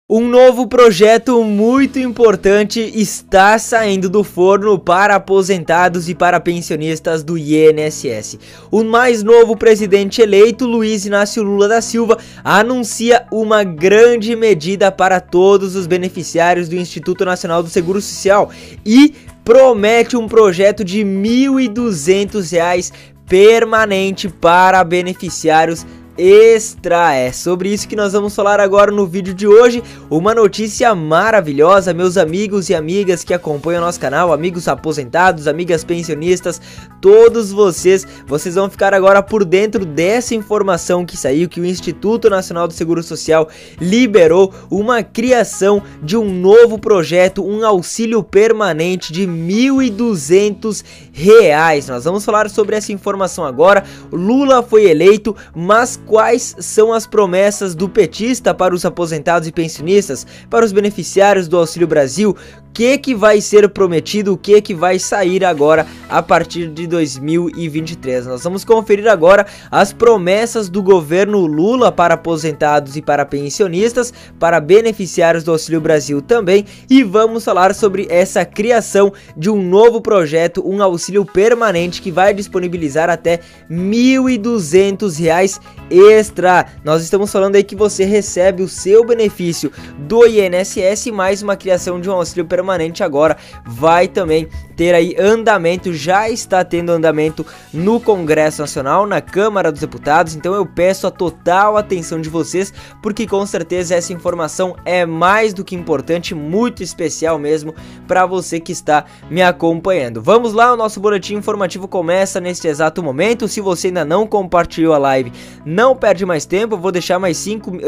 Um novo projeto muito importante está saindo do forno para aposentados e para pensionistas do INSS. O mais novo presidente eleito, Luiz Inácio Lula da Silva, anuncia uma grande medida para todos os beneficiários do Instituto Nacional do Seguro Social e promete um projeto de R$ 1.200 permanente para beneficiários extra. É sobre isso que nós vamos falar agora no vídeo de hoje. Uma notícia maravilhosa, meus amigos e amigas que acompanham o nosso canal, amigos aposentados, amigas pensionistas, todos vocês vão ficar agora por dentro dessa informação que saiu, que o Instituto Nacional do Seguro Social liberou uma criação de um novo projeto, um auxílio permanente de R$ 1.200. Nós vamos falar sobre essa informação agora. Lula foi eleito, mas quais são as promessas do petista para os aposentados e pensionistas, para os beneficiários do Auxílio Brasil? O que vai ser prometido, o que vai sair agora a partir de 2023. Nós vamos conferir agora as promessas do governo Lula para aposentados e para pensionistas, para beneficiários do Auxílio Brasil também, e vamos falar sobre essa criação de um novo projeto, um auxílio permanente que vai disponibilizar até R$ 1.200 extra. Nós estamos falando aí que você recebe o seu benefício do INSS mais uma criação de um auxílio permanente agora vai também ter aí andamento, já está tendo andamento no Congresso Nacional, na Câmara dos Deputados. Então eu peço a total atenção de vocês, porque com certeza essa informação é mais do que importante, muito especial mesmo para você que está me acompanhando. Vamos lá, o nosso boletim informativo começa neste exato momento. Se você ainda não compartilhou a live, não perde mais tempo, eu vou deixar mais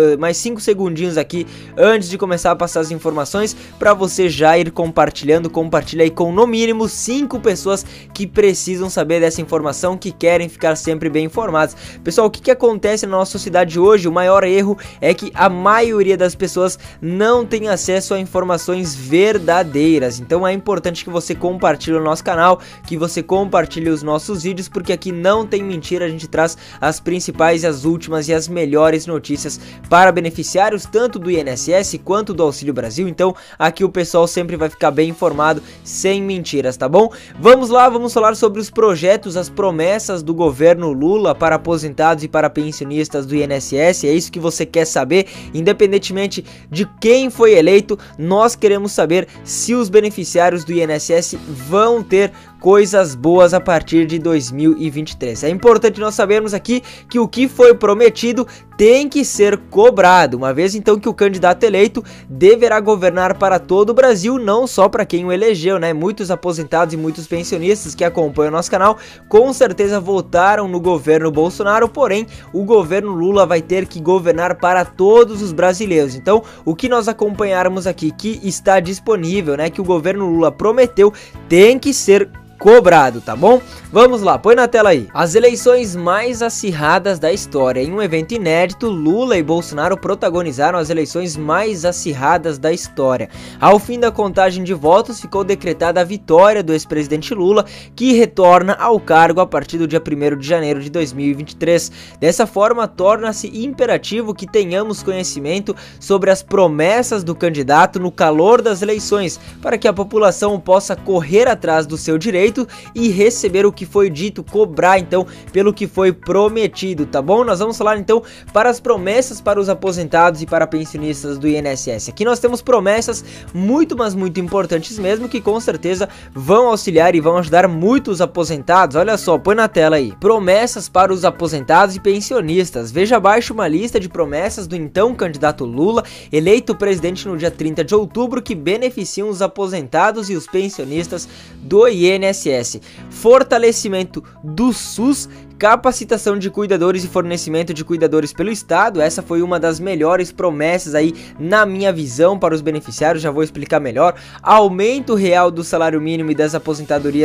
5 segundinhos aqui antes de começar a passar as informações para você já ir compartilhando. Compartilha aí com no mínimo 5 pessoas que precisam saber dessa informação, que querem ficar sempre bem informados. Pessoal, o que acontece na nossa sociedade hoje? O maior erro é que a maioria das pessoas não tem acesso a informações verdadeiras. Então é importante que você compartilhe o nosso canal, que você compartilhe os nossos vídeos, porque aqui não tem mentira, a gente traz as principais, as últimas e as melhores notícias para beneficiários tanto do INSS quanto do Auxílio Brasil. Então aqui o pessoal sempre vai ficar bem informado, sem mentiras, tá bom? Vamos lá, vamos falar sobre os projetos, as promessas do governo Lula para aposentados e para pensionistas do INSS. É isso que você quer saber, independentemente de quem foi eleito. Nós queremos saber se os beneficiários do INSS vão ter coisas boas a partir de 2023. É importante nós sabermos aqui que o que foi prometido tem que ser cobrado, uma vez então que o candidato eleito deverá governar para todo o Brasil, não só para quem o elegeu, né? Muitos aposentados e muitos pensionistas que acompanham o nosso canal com certeza votaram no governo Bolsonaro, porém o governo Lula vai ter que governar para todos os brasileiros. Então o que nós acompanharmos aqui, que está disponível, né, que o governo Lula prometeu, tem que ser cobrado, tá bom? Vamos lá, põe na tela aí. As eleições mais acirradas da história. Em um evento inédito, Lula e Bolsonaro protagonizaram as eleições mais acirradas da história. Ao fim da contagem de votos, ficou decretada a vitória do ex-presidente Lula, que retorna ao cargo a partir do dia 1º de janeiro de 2023. Dessa forma, torna-se imperativo que tenhamos conhecimento sobre as promessas do candidato no calor das eleições, para que a população possa correr atrás do seu direito e receber o que foi dito, cobrar então pelo que foi prometido, tá bom? Nós vamos falar então para as promessas para os aposentados e para pensionistas do INSS. Aqui nós temos promessas muito, mas muito importantes mesmo, que com certeza vão auxiliar e vão ajudar muito os aposentados. Olha só, põe na tela aí. Promessas para os aposentados e pensionistas. Veja abaixo uma lista de promessas do então candidato Lula, eleito presidente no dia 30 de outubro, que beneficiam os aposentados e os pensionistas do INSS. Fortalecimento do SUS, capacitação de cuidadores e fornecimento de cuidadores pelo Estado. Essa foi uma das melhores promessas aí na minha visão para os beneficiários, já vou explicar melhor. Aumento real do salário mínimo e das aposentadorias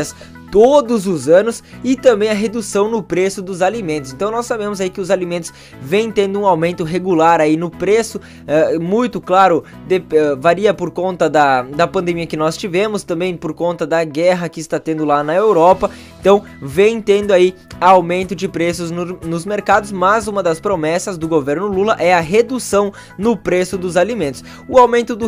todos os anos, e também a redução no preço dos alimentos. Então nós sabemos aí que os alimentos vêm tendo um aumento regular aí no preço, muito claro, varia por conta da pandemia que nós tivemos, também por conta da guerra que está tendo lá na Europa. Então vem tendo aí aumento de preços nos mercados, mas uma das promessas do governo Lula é a redução no preço dos alimentos. O aumento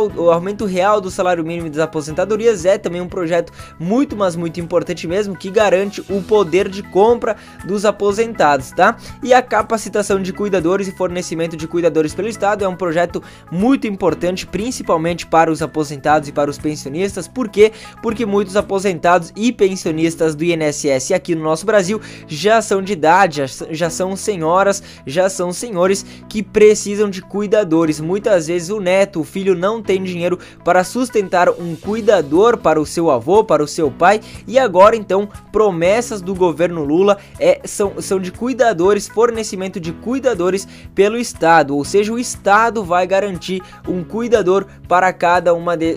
real do salário mínimo das aposentadorias é também um projeto muito, mas muito importante mesmo, que garante o poder de compra dos aposentados, tá? E a capacitação de cuidadores e fornecimento de cuidadores pelo Estado é um projeto muito importante, principalmente para os aposentados e para os pensionistas. Por quê? Porque muitos aposentados e pensionistas do INSS aqui no nosso Brasil já são de idade, já são senhoras, já são senhores que precisam de cuidadores. Muitas vezes o neto, o filho, não tem dinheiro para sustentar um cuidador para o seu avô, para o seu pai, e agora então promessas do governo Lula são de cuidadores, fornecimento de cuidadores pelo Estado, ou seja, o Estado vai garantir um cuidador para cada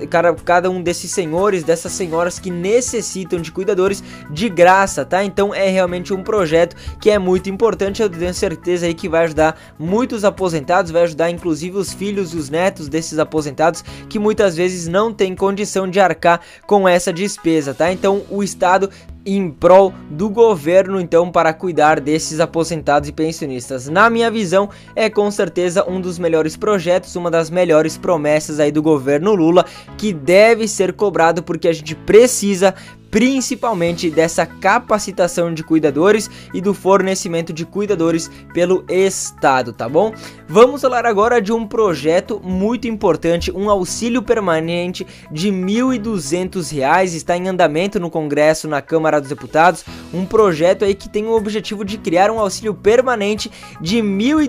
um desses senhores, dessas senhoras que necessitam de cuidadores de graça, tá? Então é realmente um projeto que é muito importante. Eu tenho certeza aí que vai ajudar muitos aposentados, vai ajudar inclusive os filhos e os netos desses aposentados que muitas vezes não têm condição de arcar com essa despesa, tá? Então o Estado em prol do governo, então, para cuidar desses aposentados e pensionistas. Na minha visão, é com certeza um dos melhores projetos, uma das melhores promessas aí do governo Lula, que deve ser cobrado, porque a gente precisa principalmente dessa capacitação de cuidadores e do fornecimento de cuidadores pelo Estado, tá bom? Vamos falar agora de um projeto muito importante, um auxílio permanente de R$ 1.200, está em andamento no Congresso, na Câmara dos Deputados, um projeto aí que tem o objetivo de criar um auxílio permanente de R$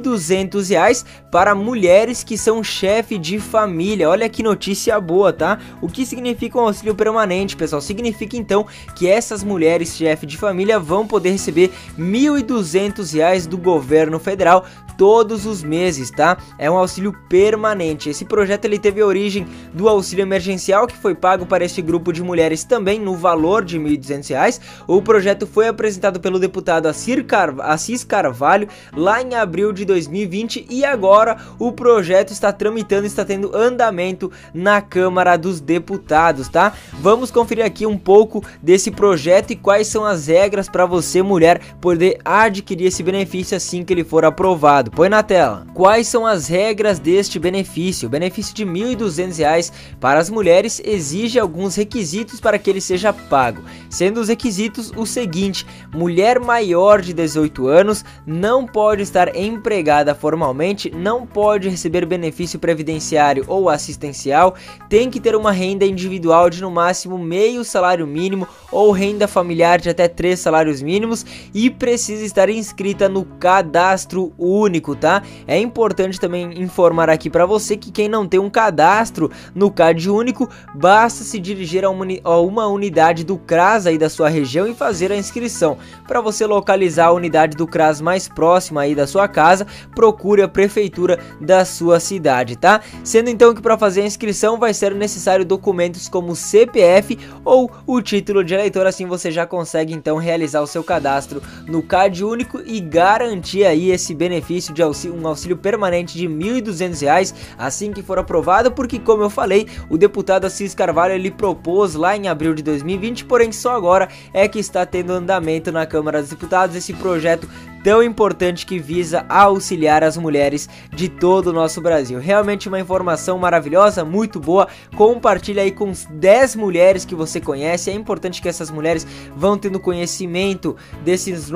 1.200 para mulheres que são chefe de família. Olha que notícia boa, tá? O que significa um auxílio permanente, pessoal? Significa então que essas mulheres chefe de família vão poder receber R$ 1.200 do governo federal todos os meses, tá? É um auxílio permanente. Esse projeto ele teve origem do auxílio emergencial, que foi pago para este grupo de mulheres também no valor de R$ 1.200. O projeto foi apresentado pelo deputado Assis Carvalho lá em abril de 2020 e agora o projeto está tramitando, está tendo andamento na Câmara dos Deputados, tá? Vamos conferir aqui um pouco desse projeto e quais são as regras para você, mulher, poder adquirir esse benefício assim que ele for aprovado. Põe na tela. Quais são as regras deste benefício? O benefício de R$ 1.200 para as mulheres exige alguns requisitos para que ele seja pago, sendo os requisitos o seguinte: mulher maior de 18 anos, não pode estar empregada formalmente, não pode receber benefício previdenciário ou assistencial, tem que ter uma renda individual de no máximo meio salário mínimo ou renda familiar de até 3 salários mínimos e precisa estar inscrita no cadastro único, tá? É importante também informar aqui para você que quem não tem um cadastro no CAD único, basta se dirigir a uma unidade do CRAS aí da sua região e fazer a inscrição. Para você localizar a unidade do CRAS mais próxima aí da sua casa, procure a prefeitura da sua cidade, tá? Sendo então que para fazer a inscrição vai ser necessário documentos como CPF ou o título de eleitor, assim você já consegue então realizar o seu cadastro no CAD único e garantir aí esse benefício de um auxílio permanente de R$ 1.200 assim que for aprovado, porque como eu falei, o deputado Assis Carvalho ele propôs lá em abril de 2020, porém só agora é que está tendo andamento na Câmara dos Deputados esse projeto tão importante que visa auxiliar as mulheres de todo o nosso Brasil. Realmente uma informação maravilhosa, muito boa. Compartilha aí com 10 mulheres que você conhece. É importante que essas mulheres vão tendo conhecimento desses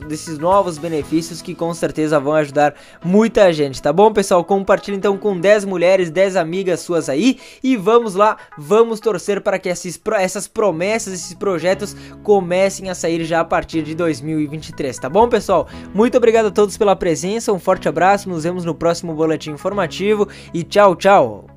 novos benefícios que com certeza vão ajudar muita gente, tá bom, pessoal? Compartilha então com 10 mulheres, 10 amigas suas aí e vamos lá, vamos torcer para que essas promessas, esses projetos comecem a sair já a partir de 2023, tá bom, pessoal? Muito obrigado a todos pela presença, um forte abraço, nos vemos no próximo boletim informativo e tchau, tchau!